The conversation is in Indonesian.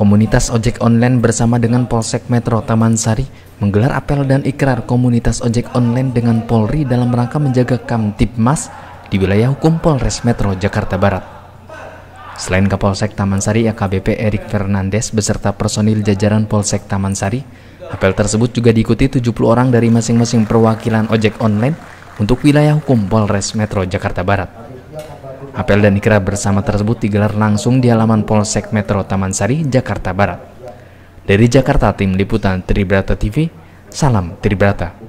Komunitas ojek online bersama dengan Polsek Metro Taman Sari menggelar apel dan ikrar komunitas ojek online dengan Polri dalam rangka menjaga Kamtibmas di wilayah hukum Polres Metro Jakarta Barat. Selain Kapolsek Taman Sari AKBP Erik Fernandes beserta personil jajaran Polsek Taman Sari, apel tersebut juga diikuti 70 orang dari masing-masing perwakilan ojek online untuk wilayah hukum Polres Metro Jakarta Barat. Apel dan ikrar bersama tersebut digelar langsung di halaman Polsek Metro Taman Sari, Jakarta Barat. Dari Jakarta, tim liputan Tribrata TV, salam Tribrata.